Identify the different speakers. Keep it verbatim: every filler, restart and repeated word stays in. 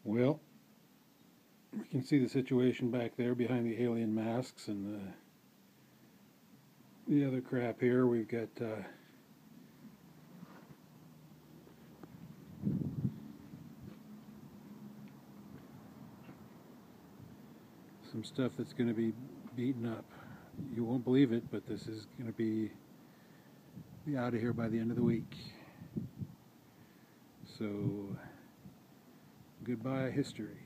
Speaker 1: Well, we can see the situation back there behind the alien masks and the the other crap here. We've got uh, some stuff that's going to be beaten up. You won't believe it, but this is going to be be out of here by the end of the week. So, goodbye history.